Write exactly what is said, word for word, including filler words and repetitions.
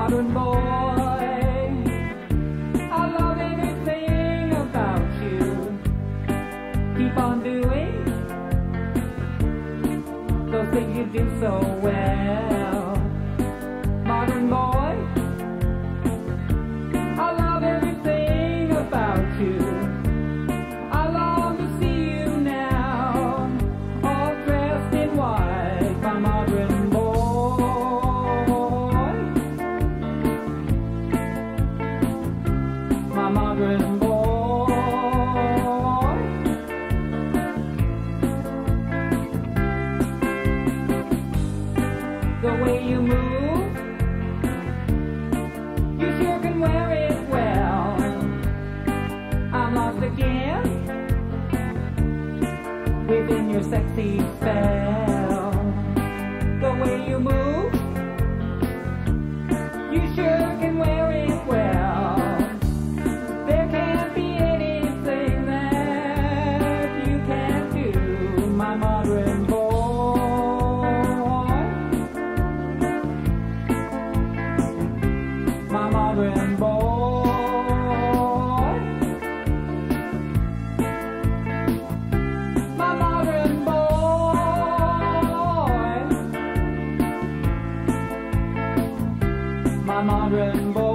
modern boy. I love everything about you. Keep on doing those things you do so well. Modern boy, I love everything about you. I long to see you now, all dressed in white, my modern boy. My modern boy. The way you move, you sure can wear it well. I'm lost again within your sexy spell. The way you move, you sure can wear it well. There can't be anything that you can't do, my modern boy. My modern boy. My modern boy. My modern boy.